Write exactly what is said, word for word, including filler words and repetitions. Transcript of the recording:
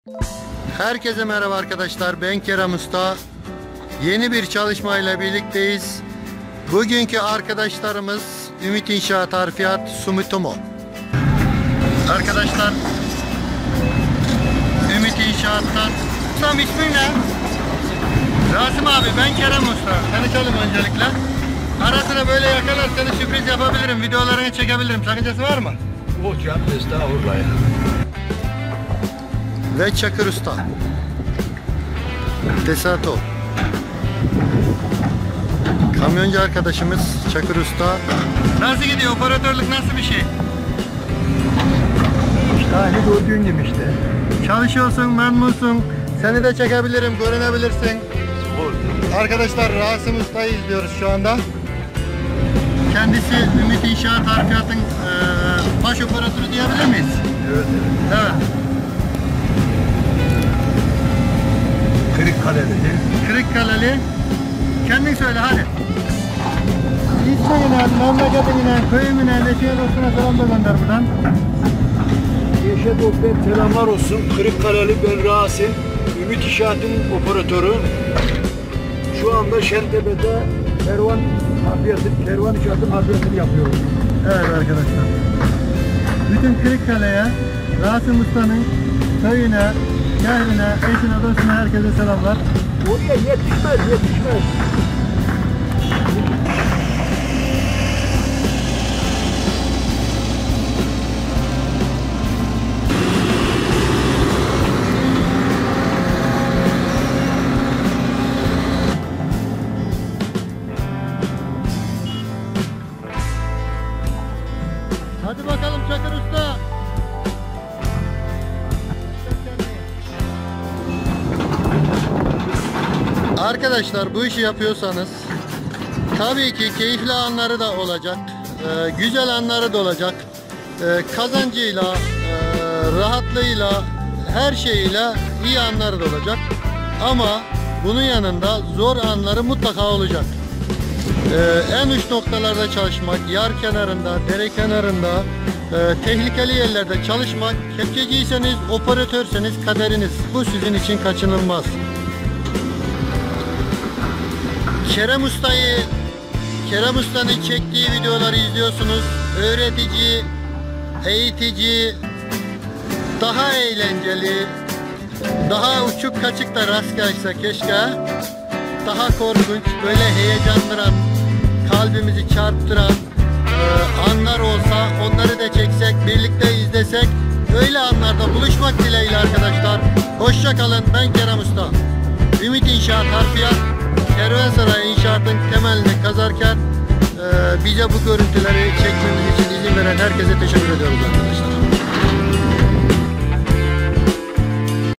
Herkese merhaba arkadaşlar, ben Kerem Usta. Yeni bir çalışmayla birlikteyiz. Bugünkü arkadaşlarımız Ümit İnşaat Harfiyat Sumitomo. Arkadaşlar, Ümit İnşaat'tan. Ustam, ismin ne? Rasim abi, ben Kerem Usta. Tanışalım öncelikle. Ara sıra böyle yakalarsanız sürpriz yapabilirim, videolarını çekebilirim. Sakıncası var mı? Hocam estağfurullah ya. Ve Çakır Usta. Desato. Kamyoncu arkadaşımız Çakır Usta. Nasıl gidiyor? Operatörlük nasıl bir şey? İşte hani gördüğün gibi işte. Çalışıyorsun, memnunsun. Seni de çekebilirim, görünebilirsin. Oldu. Arkadaşlar, Rasim Usta'yı izliyoruz şu anda. Kendisi Ümit İnşaat Harfiyat'ın e, baş operatörü diyebilir miyiz? Evet, evet. Evet. Kırıkkale'de değil mi? Kırıkkaleli. Kendin söyle hadi. İsmine, memleketine, köyümüne, neşeye dostuna selam da gönder buradan. Yeşe Doktor selamlar olsun. Kırıkkaleli ben Rasim. Ümit İnşaat'ın operatörü. Şu anda Şentepe'de kervan harfiyatı, kervan inşaatın harfiyatını yapıyoruz. Evet arkadaşlar. Bütün Kırıkkale'ye, Rasim Usta'nın köyüne, şehrine, eşine, dostuna herkese selamlar. Oraya yetişmez, yetişmez. Hadi bakalım Çakır Usta. Arkadaşlar, bu işi yapıyorsanız tabii ki keyifli anları da olacak, e, güzel anları da olacak, e, kazancıyla, e, rahatlığıyla, her şeyiyle iyi anları da olacak. Ama bunun yanında zor anları mutlaka olacak. E, en uç noktalarda çalışmak, yar kenarında, dere kenarında, e, tehlikeli yerlerde çalışmak, kepçeciyseniz, operatörseniz kaderiniz. Bu sizin için kaçınılmaz. Kerem Usta'yı, Kerem Usta'nın çektiği videoları izliyorsunuz. Öğretici, eğitici, daha eğlenceli, daha uçuk kaçık da rast gelse keşke. Daha korkunç, böyle heyecanlandıran, kalbimizi çarptıran e, anlar olsa, onları da çeksek, birlikte izlesek, öyle anlarda buluşmak dileğiyle arkadaşlar. Hoşça kalın, ben Kerem Usta. Ümit İnşaat Harfiyat, Kervansaray İnşaat'ın temelini kazarken e, bize bu görüntüleri çekmemiz için izin veren herkese teşekkür ediyoruz arkadaşlar.